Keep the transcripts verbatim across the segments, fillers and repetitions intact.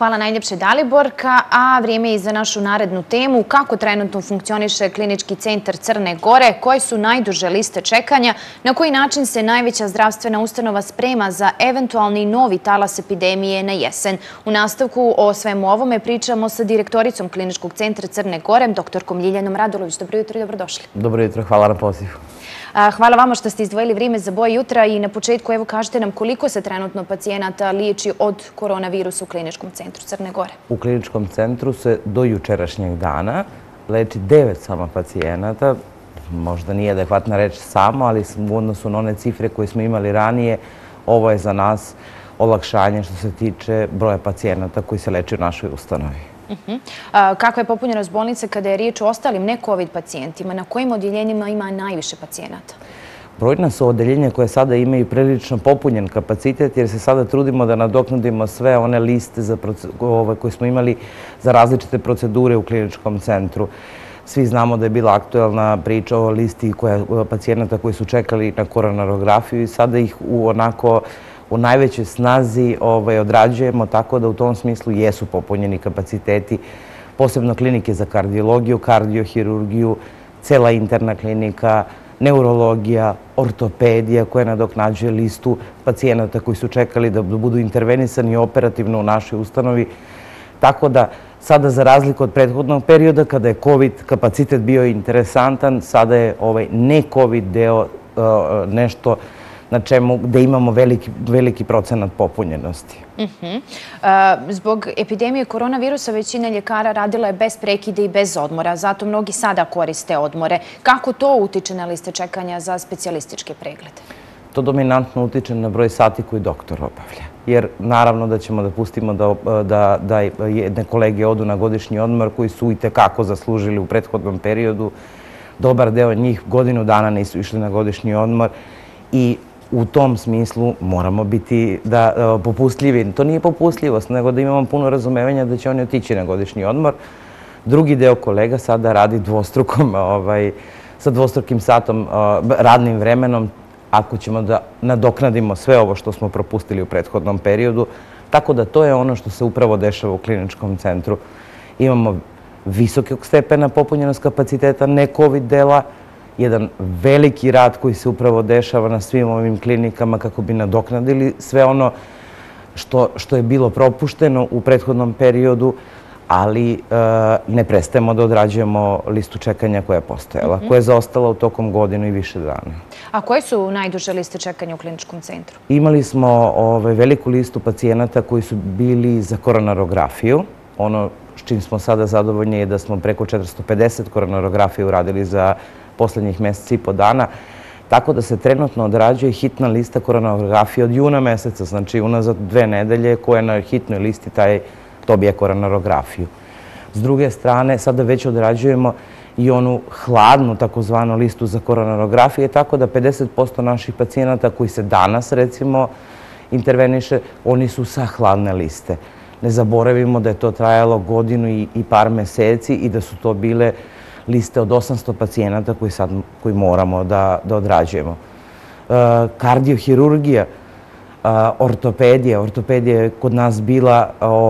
Hvala najljepše Daliborka, a vrijeme je i za našu narednu temu. Kako trenutno funkcioniše Klinički centar Crne Gore, koje su najduže liste čekanja, na koji način se najveća zdravstvena ustanova sprema za eventualni novi talas epidemije na jesen. U nastavku o svemu ovome pričamo sa direktoricom Kliničkog centra Crne Gore, doktorkom Ljiljanom Radulović. Dobro jutro i dobrodošli. Dobro jutro, hvala na pozivu. Hvala vama što ste izdvojili vrijeme za Boj jutra i na početku evo kažete nam koliko se trenutno pacijenata liječi od koronavirusa u Kliničkom centru Crne Gore. U Kliničkom centru se do jučerašnjeg dana leči devet samo pacijenata. Možda nije adekvatna reč samo, ali u odnosu na one cifre koje smo imali ranije, ovo je za nas olakšanje što se tiče broja pacijenata koji se leči u našoj ustanovi. Kakva je popunjenost bolnice kada je riječ o ostalim ne-COVID pacijentima? Na kojim odjeljenjima ima najviše pacijenata? Brojna su odjeljenja koje sada imaju prilično popunjen kapacitet jer se sada trudimo da nadoknadimo sve one liste koje smo imali za različite procedure u Kliničkom centru. Svi znamo da je bila aktuelna priča o listi pacijenata koji su čekali na koronarografiju i sada ih u onako u najvećoj snazi odrađujemo, tako da u tom smislu jesu popunjeni kapaciteti, posebno klinike za kardiologiju, kardiohirurgiju, cela interna klinika, neurologija, ortopedija koja nadoknađuje listu pacijenata koji su čekali da budu intervenisani operativno u našoj ustanovi. Tako da sada, za razliku od prethodnog perioda kada je COVID kapacitet bio interesantan, sada je ovaj ne-COVID deo nešto na čemu gde imamo veliki procenat popunjenosti. Zbog epidemije koronavirusa većina ljekara radila je bez prekida i bez odmora, zato mnogi sada koriste odmore. Kako to utiče na liste čekanja za specijalističke preglede? To dominantno utiče na broj sati koji doktor obavlja. Jer naravno da ćemo da pustimo da jedne kolege odu na godišnji odmor koji su i tekako zaslužili u prethodnom periodu. Dobar deo njih godinu dana nisu išli na godišnji odmor i u tom smislu moramo biti popustljivi. To nije popustljivost, nego da imamo puno razumevanja da će oni otići na godišnji odmor. Drugi deo kolega sada radi dvostrukom, sa dvostrukim satom, radnim vremenom, ako ćemo da nadoknadimo sve ovo što smo propustili u prethodnom periodu. Tako da to je ono što se upravo dešava u Kliničkom centru. Imamo visokog stepena popunjenost kapaciteta ne-COVID dela, jedan veliki rad koji se upravo dešava na svim ovim klinikama kako bi nadoknadili sve ono što je bilo propušteno u prethodnom periodu, ali ne prestajemo da odrađujemo listu čekanja koja je postojala, koja je zaostala u tokom godinu i više dana. A koje su najduže liste čekanja u Kliničkom centru? Imali smo veliku listu pacijenata koji su bili za koronarografiju. Ono s čim smo sada zadovoljni je da smo preko četiristo pedeset koronarografija uradili za poslednjih meseci i po dana, tako da se trenutno odrađuje hitna lista koronarografije od juna meseca, znači unazad dve nedelje koja na hitnoj listi dobije koronarografiju. S druge strane, sada već odrađujemo i onu hladnu takozvanu listu za koronarografije, tako da pedeset posto naših pacijenata koji se danas, recimo, interveniše, oni su sa hladne liste. Ne zaboravimo da je to trajalo godinu i par meseci i da su to bile liste od osamsto pacijenata koji moramo da odrađujemo. Kardiohirurgija, ortopedija. Ortopedija je kod nas bila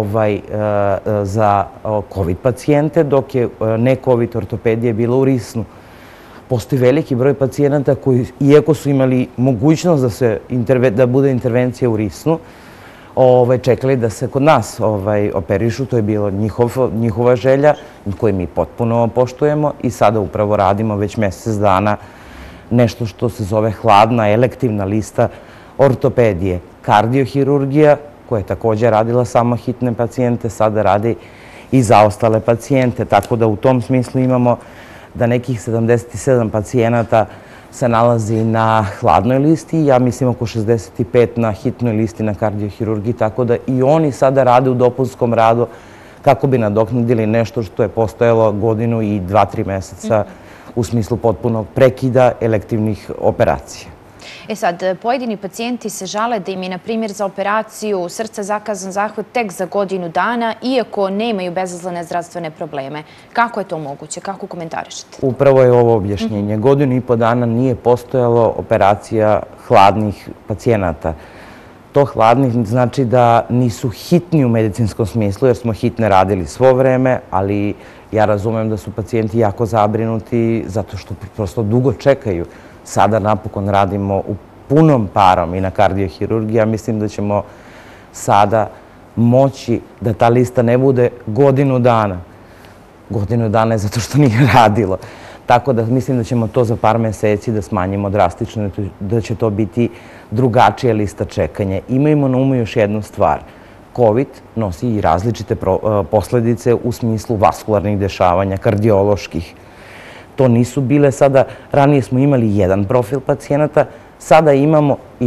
za COVID pacijente, dok je ne-COVID ortopedija bila u Risnu. Postoji veliki broj pacijenata koji, iako su imali mogućnost da bude intervencija u Risnu, čekali da se kod nas operišu. To je bila njihova želja koju mi potpuno poštujemo i sada upravo radimo već mesec dana nešto što se zove hladna elektivna lista ortopedije. Kardiohirurgija, koja je također radila samo hitne pacijente, sada radi i za ostale pacijente, tako da u tom smislu imamo da nekih sedamdeset sedam pacijenata se nalazi na hladnoj listi, ja mislim oko šezdeset pet na hitnoj listi na kardiohirurgiji, tako da i oni sada rade u dopunskom radu kako bi nadoknadili nešto što je postojalo godinu i dva, tri meseca u smislu potpunog prekida elektivnih operacija. E sad, pojedini pacijenti se žale da im je, na primjer, za operaciju srca zakazan zahvat tek za godinu dana, iako nemaju bezazlene zdravstvene probleme. Kako je to moguće? Kako komentarišete? Upravo je ovo objašnjenje. Godinu i po dana nije postojalo operacija hladnih pacijenata. To hladni znači da nisu hitni u medicinskom smislu, jer smo hitne radili svo vreme, ali ja razumem da su pacijenti jako zabrinuti zato što prosto dugo čekaju. Sada napokon radimo u punom parom i na kardiohirurgiji, ja mislim da ćemo sada moći da ta lista ne bude godinu dana. Godinu dana je zato što nije radilo. Tako da mislim da ćemo to za par meseci da smanjimo drastično, da će to biti drugačija lista čekanja. Imajmo na umu još jednu stvar. COVID nosi i različite posledice u smislu vaskularnih dešavanja, kardioloških. To nisu bile sada, ranije smo imali jedan profil pacijenata, sada imamo i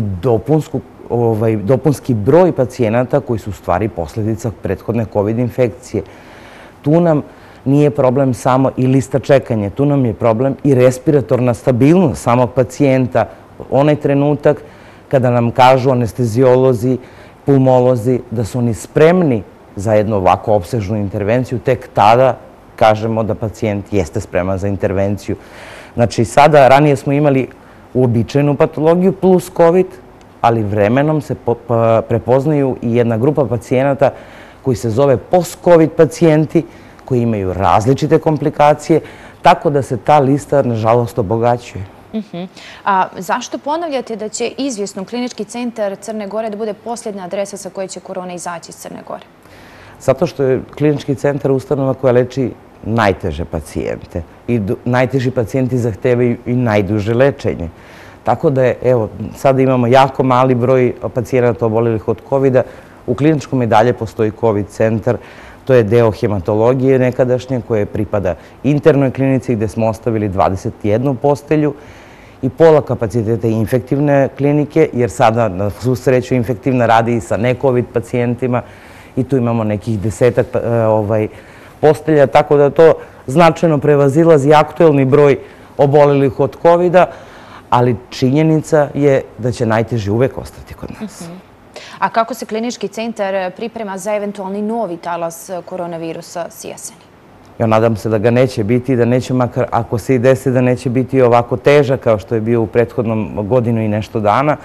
dopunski broj pacijenata koji su u stvari posledica prethodne COVID infekcije. Tu nam nije problem samo i lista čekanja, tu nam je problem i respiratorna stabilnost samog pacijenta. Onaj trenutak kada nam kažu anesteziolozi, pulmolozi da su oni spremni za jednu ovako opsežnu intervenciju, tek tada kažemo da pacijent jeste spreman za intervenciju. Znači, sada, ranije smo imali uobičajenu patologiju plus COVID, ali vremenom se prepoznaju i jedna grupa pacijenata koji se zove post-COVID pacijenti, koji imaju različite komplikacije, tako da se ta lista, nažalost, obogaćuje. A zašto ponavljate da će izvjesno Klinički centar Crne Gore da bude posljedna adresa sa koje će korona izaći iz Crne Gore? Zato što je Klinički centar ustanova koja leči najteže pacijente i najteži pacijenti zahtevaju i najduže lečenje. Tako da je, evo, sada imamo jako mali broj pacijenata obolelih od kovida. U kliničkom i dalje postoji COVID centar. To je deo hematologije nekadašnje koje pripada internoj klinici gde smo ostavili dvadeset jednu postelju i pola kapaciteta infektivne klinike, jer sada na svu sreću infektivna radi i sa ne-COVID pacijentima i tu imamo nekih desetak postelja, tako da to značajno prevazilazi aktuelni broj obolelih od kovida, ali činjenica je da će najteži uvek ostati kod nas. A kako se Klinički centar priprema za eventualni novi talas koronavirusa s jeseni? Ja nadam se da ga neće biti, da neće makar, ako se i desi, da neće biti ovako težak kao što je bio u prethodnom godinu i nešto dana.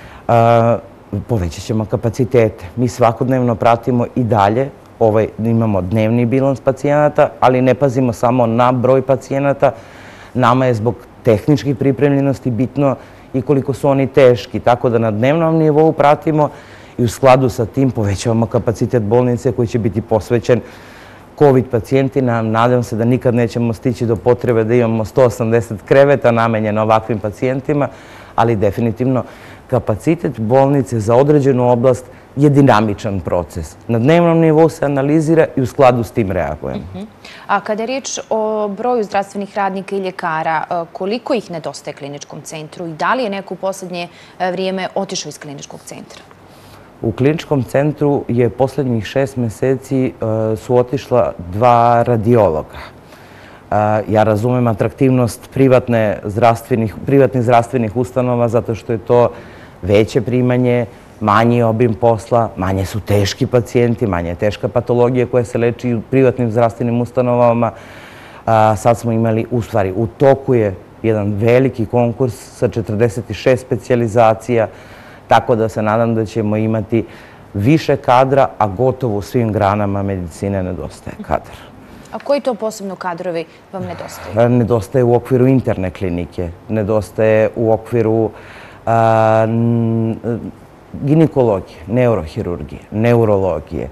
Povećat ćemo kapacitete. Mi svakodnevno pratimo i dalje, imamo dnevni bilans pacijenata, ali ne pazimo samo na broj pacijenata. Nama je zbog tehničkih pripremljenosti bitno i koliko su oni teški, tako da na dnevnom nivou pratimo i u skladu sa tim povećavamo kapacitet bolnice koji će biti posvećen COVID pacijentima. Nadam se da nikad nećemo stići do potrebe da imamo sto osamdeset kreveta namenjeno ovakvim pacijentima, ali definitivno kapacitet bolnice za određenu oblast je dinamičan proces. Na dnevnom nivou se analizira i u skladu s tim reagujemo. A kada je riječ o broju zdravstvenih radnika i ljekara, koliko ih nedostaje Kliničkom centru i da li je neko u posljednje vrijeme otišao iz Kliničkog centra? U Kliničkom centru je posljednjih šest meseci su otišla dva radiologa. Ja razumem atraktivnost privatnih zdravstvenih ustanova zato što je to veće primanje, manji obim posla, manje su teški pacijenti, manje je teška patologija koja se leči u privatnim zdravstvenim ustanovama. Sad smo imali, u stvari, u toku je jedan veliki konkurs sa četrdeset šest specijalizacija, tako da se nadam da ćemo imati više kadra, a gotovo u svim granama medicine nedostaje kadar. A koji to posebno kadrovi vam nedostaju? Nedostaje u okviru interne klinike, nedostaje u okviru ginekologije, neurohirurgije, neurologije.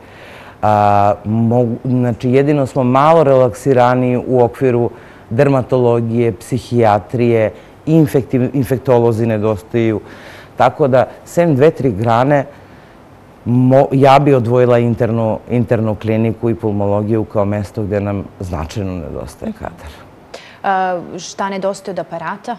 Znači, jedino smo malo relaksirani u okviru dermatologije, psihijatrije, infektolozi nedostaju. Tako da, sem dve, tri grane, ja bi odvojila internu kliniku i pulmologiju kao mesto gde nam značajno nedostaje kadar. Šta nedostaje od aparata?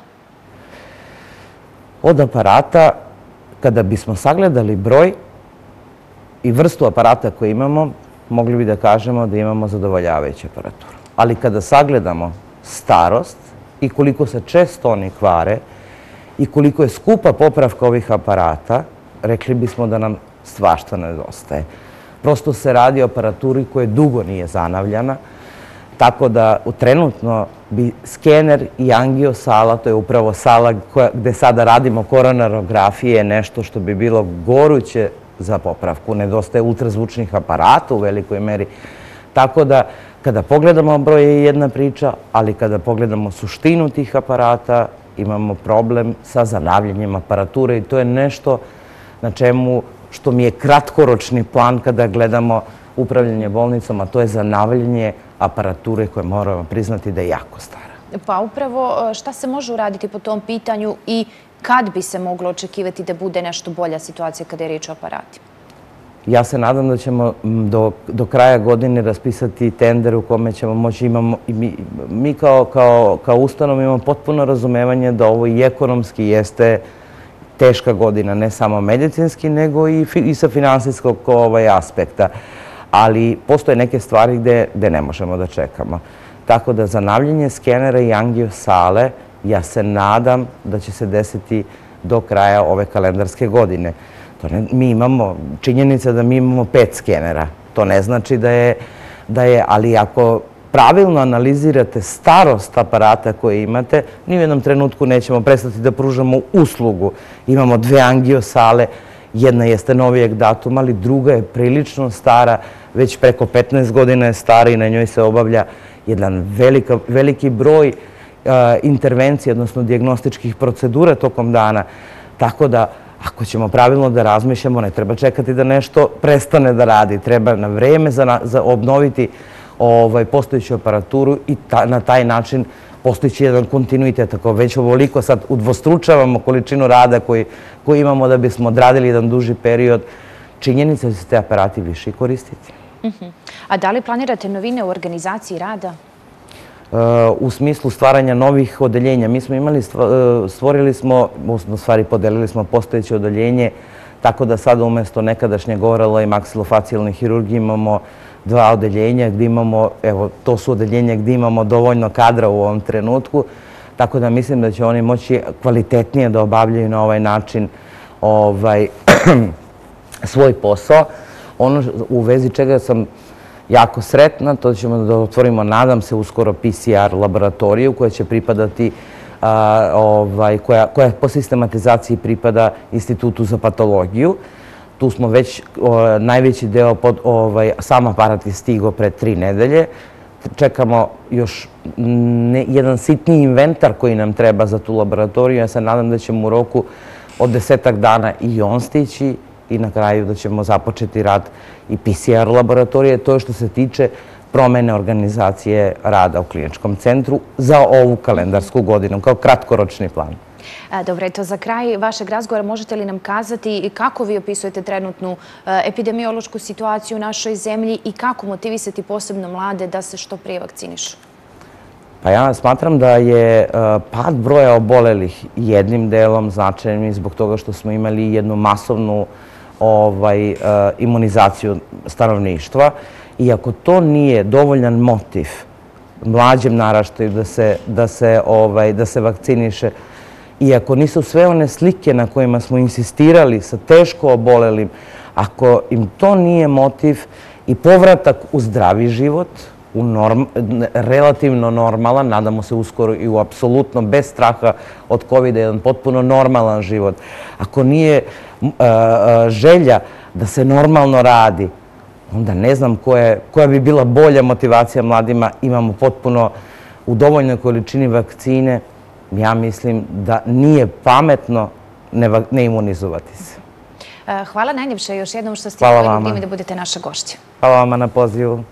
Od aparata, kada bismo sagledali broj i vrstu aparata koje imamo, mogli bi da kažemo da imamo zadovoljavajuću aparaturu. Ali kada sagledamo starost i koliko se često oni kvare i koliko je skupa popravka ovih aparata, rekli bismo da nam svašta nedostaje. Prosto se radi o aparaturi koja dugo nije zanavljana, Tako da trenutno bi skener i angiosala, to je upravo sala gde sada radimo koronarografije, nešto što bi bilo goruće za popravku. Nedostaje ultrazvučnih aparata u velikoj meri. Tako da kada pogledamo broj je jedna priča, ali kada pogledamo suštinu tih aparata, imamo problem sa zanavljanjem aparature i to je nešto na čemu što mi je kratkoročni plan kada gledamo upravljanje bolnicom, a to je zanavljanje aparature koje moramo priznati da je jako stara. Pa upravo šta se može uraditi po tom pitanju i kad bi se moglo očekivati da bude nešto bolja situacija kada je riječ o aparatima? Ja se nadam da ćemo do, do kraja godine raspisati tender u kome ćemo moći, imamo, mi, mi kao, kao, kao ustanom imamo potpuno razumevanje da ovo i ekonomski jeste teška godina, ne samo medicinski, nego i, i sa finansijskog ovaj, aspekta. Ali postoje neke stvari gde, gde ne možemo da čekamo. Tako da zanavljanje skenera i angiosale, ja se nadam da će se desiti do kraja ove kalendarske godine. To ne, mi imamo, činjenica da mi imamo pet skenera. To ne znači da je, da je, ali ako pravilno analizirate starost aparata koje imate, ni u jednom trenutku nećemo prestati da pružamo uslugu. Imamo dve angiosale, jedna jeste novijeg datuma, ali druga je prilično stara, već preko petnaest godina je stara i na njoj se obavlja jedan velika, veliki broj uh, intervencija, odnosno dijagnostičkih procedura tokom dana. Tako da, ako ćemo pravilno da razmišljamo, ne treba čekati da nešto prestane da radi. Treba na vreme za, za obnoviti ovaj, postojeću aparaturu i ta, na taj način postojići jedan kontinuitet. Ako već ovoliko sad udvostručavamo količinu rada koji, koji imamo da bismo odradili jedan duži period, činjenica da će se te aparati više koristiti. Uh-huh. A da li planirate novine u organizaciji rada? Uh, u smislu stvaranja novih odeljenja. Mi smo imali, stvorili smo, u stvari podelili smo postojeće odeljenje, tako da sada umjesto nekadašnjeg orala i maksilofacijalne hirurgije imamo dva odeljenja gdje imamo, evo, to su odeljenja gdje imamo dovoljno kadra u ovom trenutku, tako da mislim da će oni moći kvalitetnije da obavljaju na ovaj način ovaj, svoj posao. Ono u vezi čega sam jako sretna, to ćemo da otvorimo, nadam se, uskoro P C R laboratoriju koja će pripadati, a, ovaj, koja, koja po sistematizaciji pripada Institutu za patologiju. Tu smo već o, najveći deo, pod, ovaj, sam aparat je stigao pre tri nedelje. Čekamo još ne, jedan sitni inventar koji nam treba za tu laboratoriju. Ja se nadam da ćemo u roku od desetak dana i on stići i na kraju da ćemo započeti rad i P C R laboratorije. To je što se tiče promene organizacije rada u kliničkom centru za ovu kalendarsku godinu, kao kratkoročni plan. Dobro, eto, za kraj vašeg razgovora možete li nam kazati kako vi opisujete trenutnu epidemiološku situaciju u našoj zemlji i kako motivisati posebno mlade da se što prije vakcinišu? Pa ja smatram da je pad broja obolelih jednim delom značajnim zbog toga što smo imali jednu masovnu ovaj, imunizaciju stanovništva i ako to nije dovoljan motiv mlađem naraštaju da se, da se, ovaj, da se vakciniše, i ako nisu sve one slike na kojima smo insistirali sa teško obolelim, ako im to nije motiv i povratak u zdravi život, u norm, relativno normalan, nadamo se uskoro i u apsolutno bez straha od kovida, jedan potpuno normalan život. Ako nije uh, želja da se normalno radi, onda ne znam koja, koja bi bila bolja motivacija mladima. Imamo potpuno u dovoljnoj količini vakcine. Ja mislim da nije pametno ne, ne imunizovati se. Hvala najljepše još jednom što ste imali vrijeme da budete naša gošća. Hvala vama na pozivu.